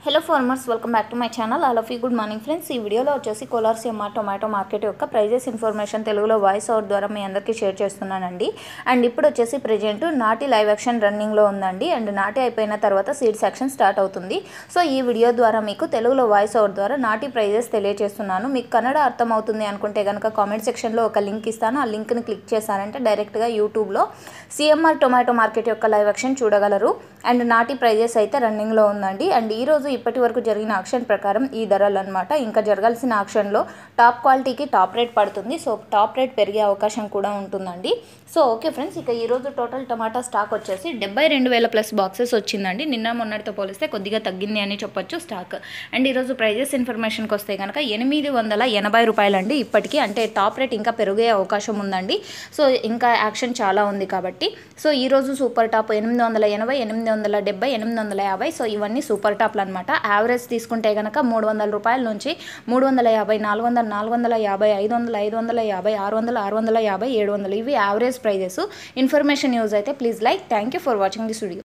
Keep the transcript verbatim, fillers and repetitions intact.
Hello farmers, welcome back to my channel. All of you good morning friends. ఈ వీడియోలో వచ్చేసి కోలార్సియమ్మ tomato market యొక్క ప్రైజెస్ ఇన్ఫర్మేషన్ తెలుగులో వాయిస్ ఓవర్ ద్వారా మీ అందరికీ షేర్ చేస్తున్నానండి. అండ్ ఇప్పుడు వచ్చేసి ప్రజెంట్ నాటి లైవ్ యాక్షన్ రన్నింగ్లో ఉందండి. అండ్ నాటి అయిపోయిన తర్వాత సీడ్స్ యాక్షన్ స్టార్ట్ అవుతుంది. సో ఈ వీడియో ద్వారా మీకు తెలుగులో వాయిస్ ఓవర్ ద్వారా నాటి ప్రైజెస్ తెలియజేస్తున్నాను. మీకు కన్నడ అర్థమవుతుంది అనుకుంటే కనుక కామెంట్ సెక్షన్లో ఒక లింక్ ఇస్తాను. ఆ లింక్ని క్లిక్ చేశారంటే డైరెక్ట్గా యూట్యూబ్లో సిఎంఆర్ టొమాటో మార్కెట్ యొక్క లైవ్ యాక్షన్ చూడగలరు. అండ్ నాటి ప్రైజెస్ అయితే రన్నింగ్లో ఉందండి. అండ్ ఈరోజు ఇప్పటి వరకు జరిగిన ఆక్షన్ ప్రకారం ఈ ధరలు అనమాట. ఇంకా జరగాల్సిన ఆక్షన్లో టాప్ క్వాలిటీకి టాప్ రేట్ పడుతుంది. సో టాప్ రేట్ పెరిగే అవకాశం కూడా ఉంటుందండి. సో ఓకే ఫ్రెండ్స్, ఇక ఈరోజు టోటల్ టమాటా స్టాక్ వచ్చేసి డెబ్బై రెండు వేల ప్లస్ బాక్సెస్ వచ్చిందండి. నిన్న మొన్నటితో పోలిస్తే కొద్దిగా తగ్గింది అని చెప్పొచ్చు స్టాక్. అండ్ ఈరోజు ప్రైజెస్ ఇన్ఫర్మేషన్కి వస్తే కనుక ఎనిమిది వందల ఎనభై రూపాయలండి ఇప్పటికీ. అంటే టాప్ రేట్ ఇంకా పెరిగే అవకాశం ఉందండి. సో ఇంకా యాక్షన్ చాలా ఉంది కాబట్టి. సో ఈరోజు సూపర్ టాప్ ఎనిమిది వందల ఎనభై ఎనిమిది వందల డెబ్బై ఎనిమిది వందల యాభై సో ఇవన్నీ సూపర్ టాప్లు అనమాట. యావరేజ్ తీసుకుంటే కనుక మూడు వందల రూపాయల నుంచి మూడు వందల యాభై నాలుగు వందల నాలుగు వందల యాభై ఐదు వందల ఐదు వందల యాభై ఆరు వందల ఆరు వందల యాభై ఏడు వందలు ఇవి యావరేజ్ ప్రైజెస్. ఇన్ఫర్మేషన్ యూజ్ అయితే please like. Thank you for watching this video.